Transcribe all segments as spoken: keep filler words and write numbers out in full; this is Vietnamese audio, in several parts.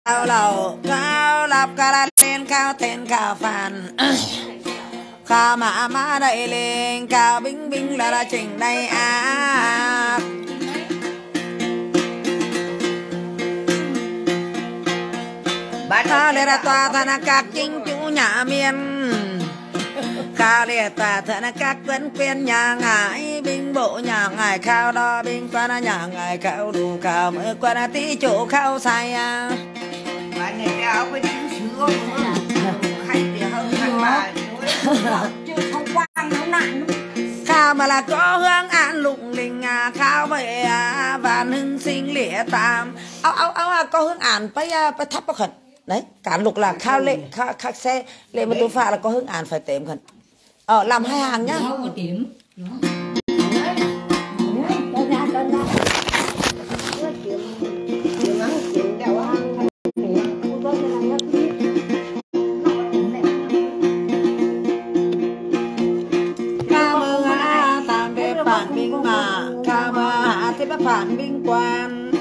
cao lầu cao lọc cao la lên cao tên cao phàn cao mà má đầy lên cao binh binh là là chỉnh đây à cao lê ra tòa thân các chính chủ nhà miền cao lê tòa thân các vấn quyền nhà ngài binh bộ nhà ngài cao đo binh quan nhà ngài cao đủ cao mới quan tí chủ cao sai à bạn này áo với chính sữa hay thì hơn thằng bà chứ không quang nó nặng cao mà là có hương an lụng linh à cao vậy à và hưng sinh lĩa tam áo áo áo có hương an phải phải thắp vào khẩn đấy cả lục là cao lệ khắc khắc xe lệ mà tôi pha là có hương an phải tém khẩn ờ làm hai hàng nhá phản binh quan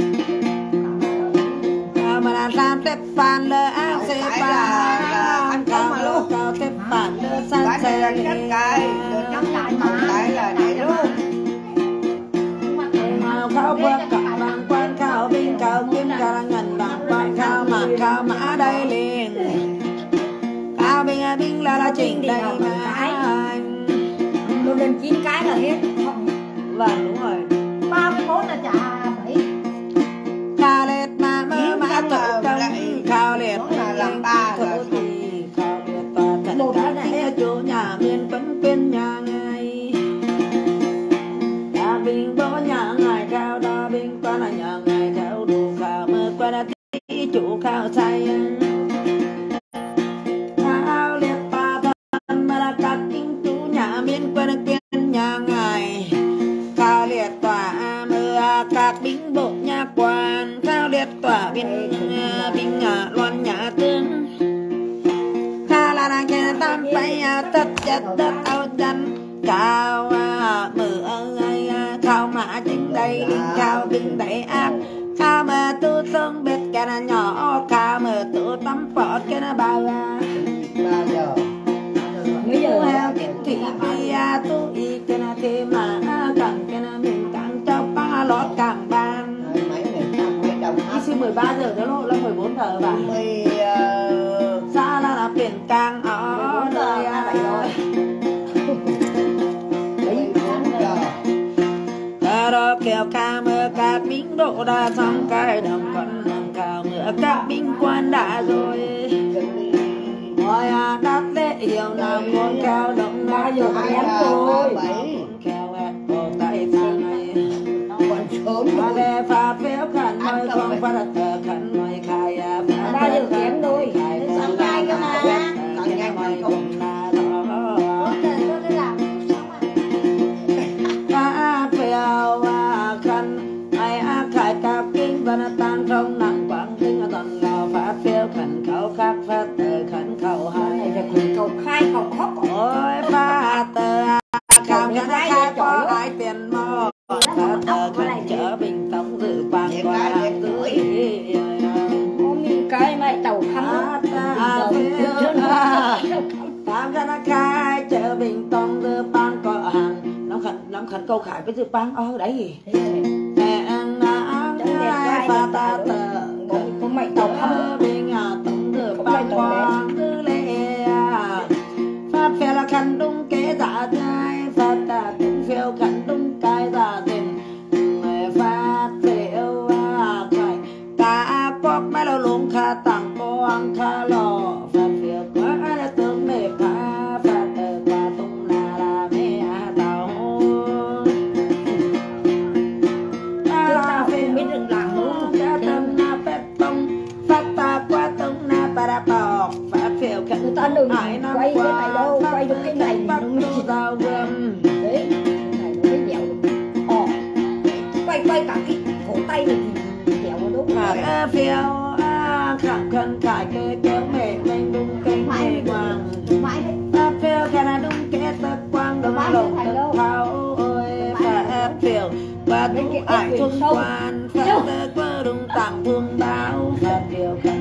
mà là làm tép phản lơ áo xe phản cao mà lô cao tép phản lơ sang xe đi cái là này luôn cao vượt cả bằng quan cao binh cao kim cao là ngần bằng quan cao mà cao mã đây liền cao binh binh là là chỉnh đây mà tôi lên chín cái là hết vâng đúng rồi ba mươi mốt là trả bảy cao liệt mà mơ mà tự công cao liệt là làm ba rồi thì cao liệt toàn thật cả này chỗ nhà miền vẫn quên nhà ngài đã bình bó nhà ngài cao đó bình qua là nhà ngài cao đủ cao mơ qua là tí chủ cao say cao liệt ta thân mà là các chính chủ nhà miền qua là quên nhà ngài cao liệt tỏa mưa các binh bộ nhà quan cao liệt tỏa binh binh loan nhà tướng cao là nàng kia tam tay tất chất tất áo chân cao mưa ơi cao mã chính đây linh cao binh đầy ác cao mà tu sông biết cái là nhỏ cao mà tu tắm phọt cái là bao bao giờ tu heo kiến thị bia tu y cái là thế mà càng cái là mình càng cho ba lót càng ban đi xin mười ba giờ đó lộ là mười bốn giờ và mười xa là là biển càng ở đời vậy rồi đó kéo ca mưa các binh độ đã xong cái đồng còn đồng cao mưa các binh quan đã rồi ôi à đắt lệ hiểu nào con cao động bao giờ em tôi kéo em cổ tay sang này còn sớm mà để pha phiếu khẩn mời con phát tờ khẩn mời khai à bao giờ kém thôi sáng mai cơ mà còn nhanh mời không là đó pha phiếu khẩn ai à khai các kinh và tan trong nặng quảng kinh toàn lò pha phiếu khẩn khẩu khác phát tờ khẩn khẩu hai này là cầu khai cầu khóc ôi pha tờ khám cái khai có ai tiền mò pha tờ khẩn chở bình tông dự quang qua tưới ôm cái mày tàu khăm khám cái khai chở bình tông dự ban có hàng nóng khẩn nóng khẩn câu khải với dự ban ô đấy gì mẹ ăn pha ta tờ có mày tàu khăm bình à tông dự ban quang tư lệ phát phê là khăn đúng kế giả trai phát ta đúng phiêu khăn đúng cái giả tình phát phiêu khải cả bọc mấy lâu lùng khá tặng quang khá lò phát phiêu quá đã tướng mê phá phát tờ qua tung là là mê tàu chứ tao không biết đừng làm luôn cha tâm na phép tông phát ta qua tung na bà đã bọc phát phiêu khăn người ta đừng hải năm quay cái này đâu quay được cái này bắt tu dao gươm đấy này nó mới dẻo được ờ quay quay cả cái cổ tay này thì dẻo nó đúng mà phiêu khẳng khẩn khải kê kéo mẹ mình đúng kênh mẹ quang ta phiêu cái là đúng kế tất quang đúng lồng tất tháo ôi phép phiêu và đúng ải thương quan phép tớ quơ đúng tặng thương báo phép phiêu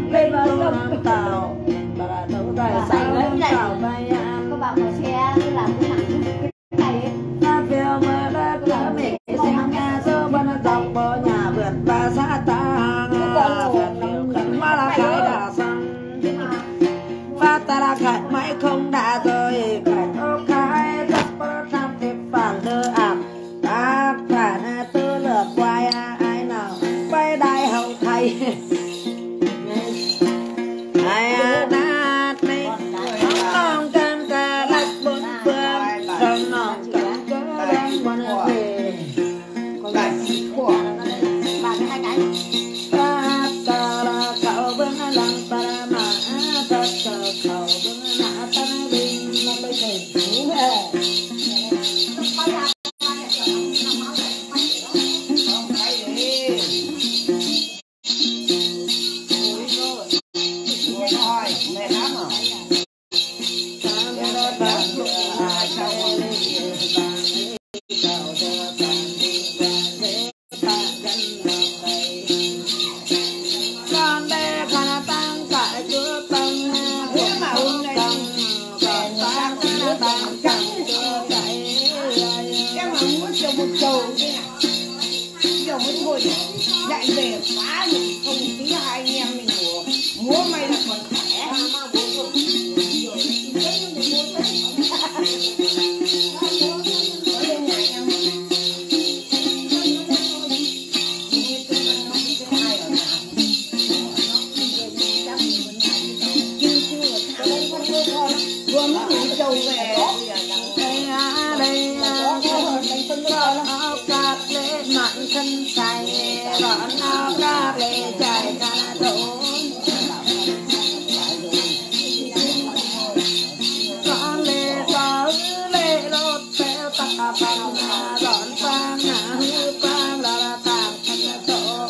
con lê gió lê lột theo ta bằng dọn sang hư vang là tàng thân tổ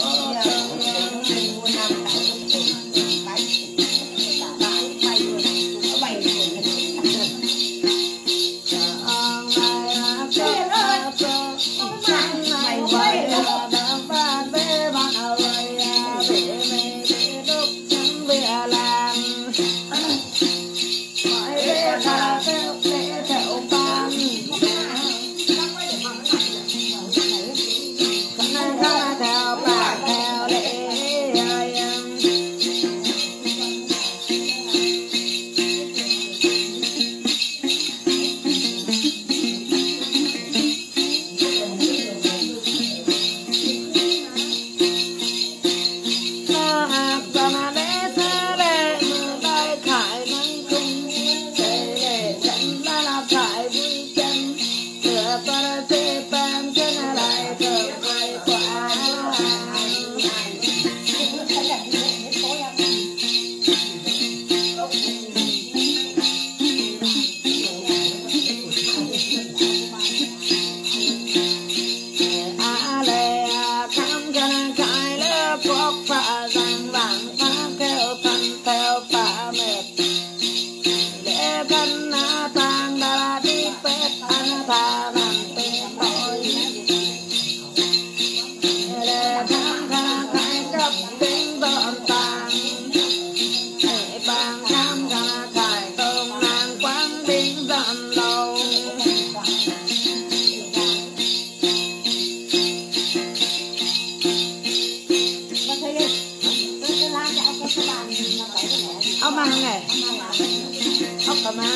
ốc mang này, ốc cà má.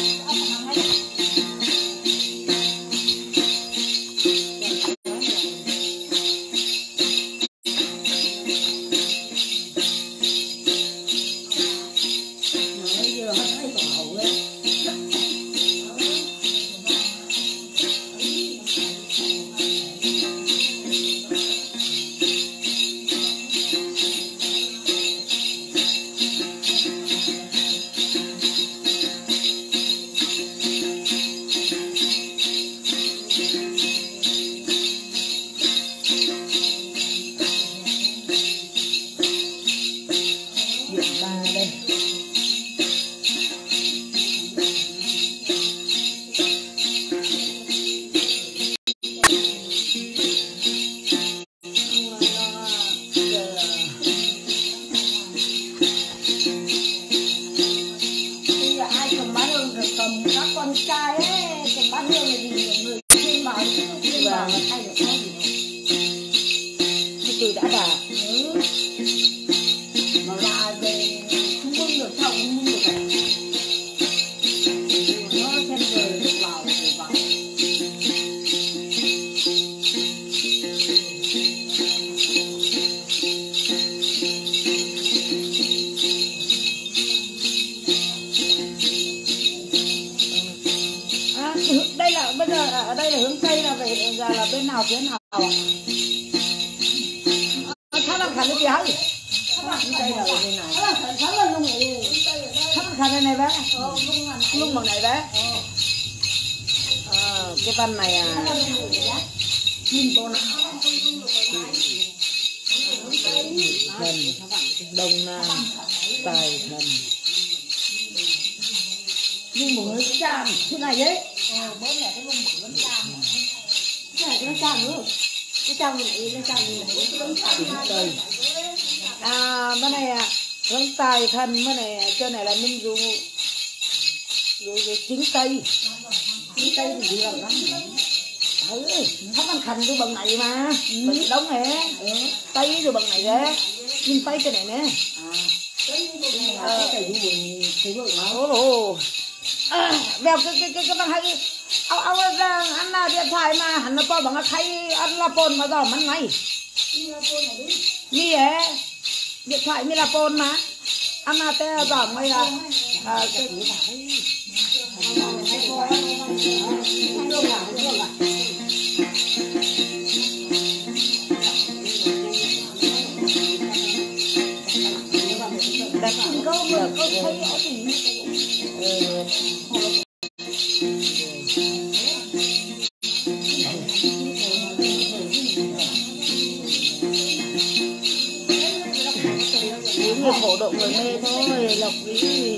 Tôi đã đà ừ. Mà ra về không có được thông không được cả. Nó xem rồi được vào rồi vào. À, đây là bây giờ ở đây là hướng tây là về giờ là bên nào phía nào ạ? Khăn cái gì hả? Đây là bên này. Khăn đây này bé. Lung bằng này bé. À, cái văn này à. Thần Đông Nam Tài Thần. Lung bằng cái chàm thế này đấy. Ờ, bố mẹ cái lung bằng cái chàm. Cái này cái chàm nữa. Cái chàm này cái chàm này. À, bên này à, hướng Tài Thần, bên này trên này là minh dụ rồi chính tây, chính tây thì gì làm lắm. Ừ, thắp ăn khăn cái bằng này mà, mình đóng này, ừ. Tây rồi bằng này đấy, nhưng tây cái này nè. À, cái gì mình thấy được mà. Ồ, bèo cái cái cái cái bằng hay, ông ông ăn là điện thoại mà hắn nó to bằng cái khay ăn là pôn mà giờ mắn này. Mi ấy, điện thoại mi là pôn mà, ăn là te giờ mới là cái đẹp Tình câu mình có thấy ở tình những người khổ độ người mê thôi, lộc ý.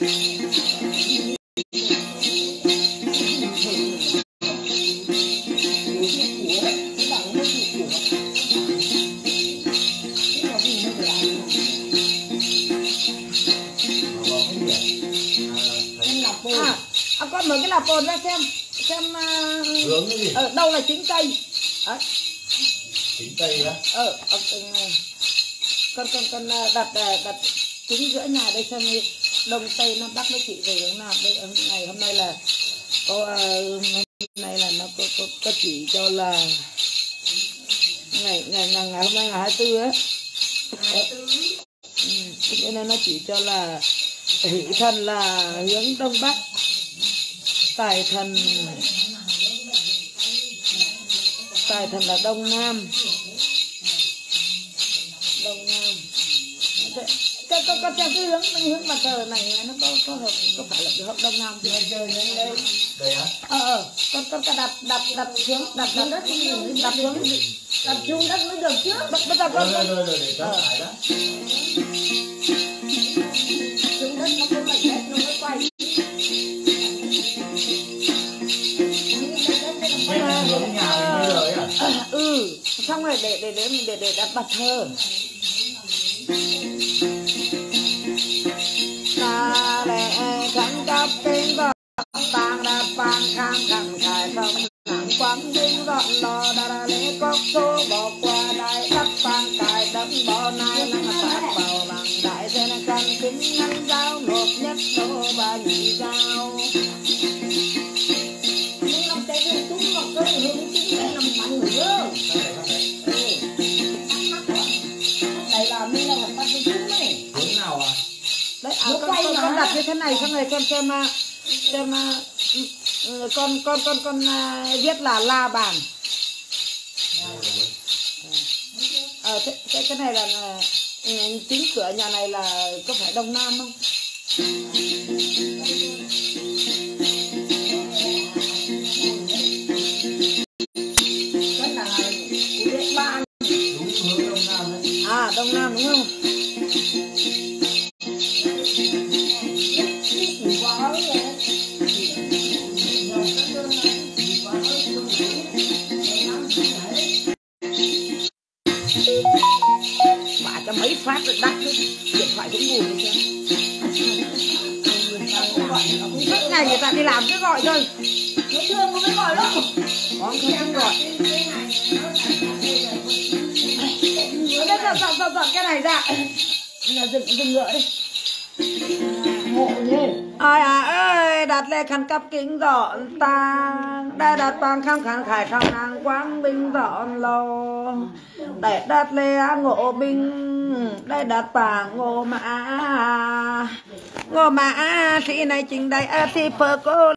À, à, con mở cái lạp bồn ra xem xem uh, ở đâu là chính cây. Đấy. Chính cây á? Ờ, ờ con con con đặt đặt chính giữa nhà đây xem đi, đông tây nam bắc nó chỉ về hướng nào. Đây ngày hôm nay là có uh, hôm nay là nó có, có, có chỉ cho là ngày ngày ngày, ngày hôm nay là hai mươi tư á. Ừ, cho nên nó chỉ cho là hỷ thần là hướng đông bắc, tài thần tài thần là đông nam, đông nam. Cái con con theo cái hướng hướng mặt trời này nó có có hợp, có phải là cái hợp đông nam chưa? Đây á? Ờ ờ con con con đặt đặt đặt xuống đặt đặt đất đặt xuống đặt xuống đất mới được chứ. Bây giờ con rồi rồi rồi để cho phải đó. xuống đất nó có mảnh đất nó mới quay. Bên này hướng nhà mình bây giờ ấy à? Ừ, xong rồi để để để để để đặt bàn thờ. Ta để khăn cắp kinh vợ tàng đa pan khang khẳng khải thông nắng quang vinh gọn lò đà đà lễ cốc số bỏ qua đại đất pan cài đấm bò nai năng phát bảo bằng đại thế năng căn kính ngăn giáo nộp nhất đô ba nhị giao. Nhưng năm tới hướng túng mà cơ hướng túng để nằm mạnh nữa. Đây là mình là hợp tác với chúng này. Hướng nào à? Đấy, à, con, con, con đặt như thế này xong rồi con xem xem uh, con con con con uh, viết là la bàn. Ờ, thế, thế cái này là uh, chính cửa nhà này là có phải đông nam không? Cái là viết ba. Đúng hướng đông nam đấy. À, đông nam đúng không? Bà cho mấy phát rồi đắt chứ, điện thoại cũng buồn đi xem. Suốt ngày người ta đi làm cứ gọi thôi. Nó thương có mới gọi đâu. Có không không gọi. Đây dọn dọn dọn dọn cái này ra. Là dừng dừng ngựa đi. Hộ nhỉ. Ai à ơi, đặt lệ khăn cắp kính dọn tang, đây đặt bằng khăm khăn khải khăm nàng quang binh dọn lò, để đặt lệ ngộ binh, đây đặt bằng ngộ mã, ngộ mã sĩ này chính đây thì phơ cô.